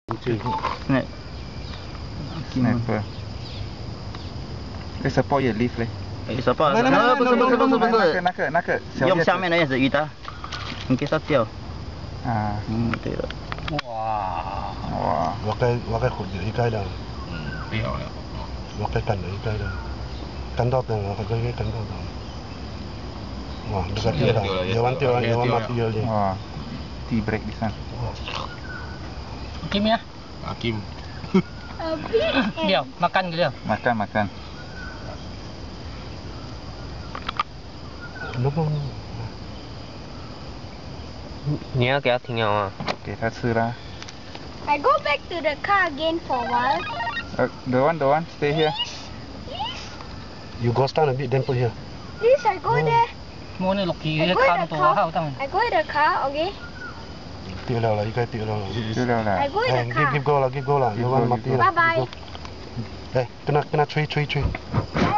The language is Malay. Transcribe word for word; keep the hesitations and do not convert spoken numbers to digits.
Snap. Snapper. They support your leaf leh. Eh, support. No, no, no, no, 不是不是不是不那个是， 那个那个小用下面的叶子鱼的，你给它掉。 啊， 嗯，对了。 哇！ 哇， 我该我该混了一该了， 嗯，不要了。 我该干了一该了，干到等我该该干到等。哇，这个掉了，掉完掉完掉完mati dia ni. wah, tea break di sana. Kim ya? Hakim. Dia makan ke dia? Makan makan. Kenapa? 你要给他停了啊？ 给他吃啦。 I go back to the car again for a while. Uh, don't want, don't want, stay here. You go stand a bit, then put here. Please, I go there. Mua ni loki I dia go in kan the tu car. hao tang. I go in the car, okay? 掉了了，应该掉了了。 丢了 I 啦。 go in Eh, the give car. give go 了，give go 了， Give 要完 go, mati give lah. Bye bye. Eh, kena kena 吹吹吹。